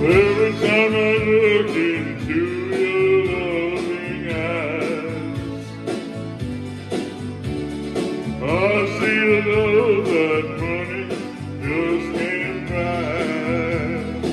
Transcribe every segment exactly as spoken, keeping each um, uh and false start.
Every time I look into your loving eyes, I see a love that money just can't buy.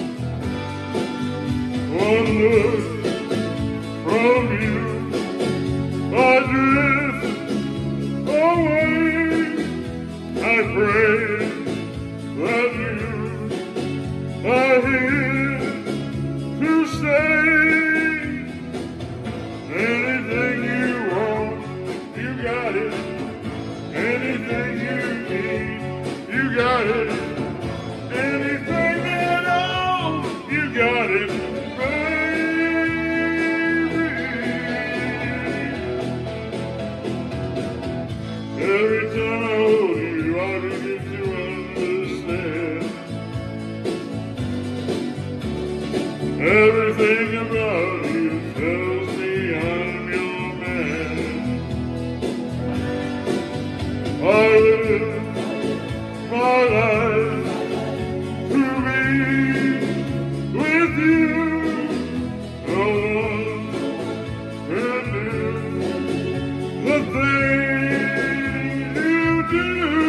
One look from you, I drift away. I pray that you are here to stay. Anything you want, you got it. Anything you need, you got it. Anything at all, you got it, baby. Every time I hold you, I begin to understand. Everything about you tells me I'm your man. I live my life to be with you. No one can do the thing you do.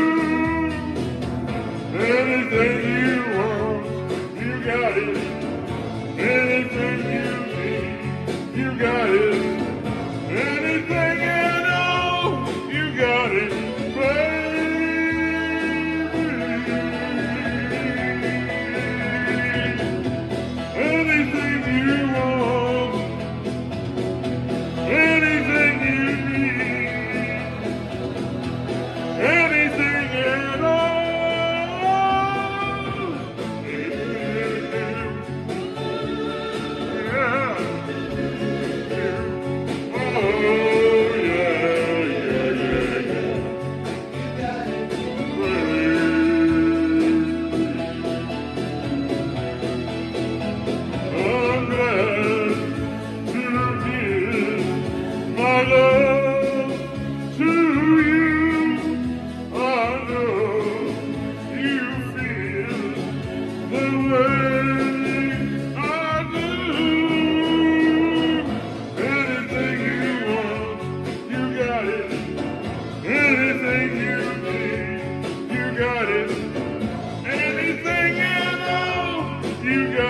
Anything you want, you got it. Anything you need, you got it. Anything at all, you got it, baby. Anything you want, anything you need, anything at all. My love to you, I know you feel the way I do. Anything you want, you got it. Anything you need, you got it. Anything at all, you got it.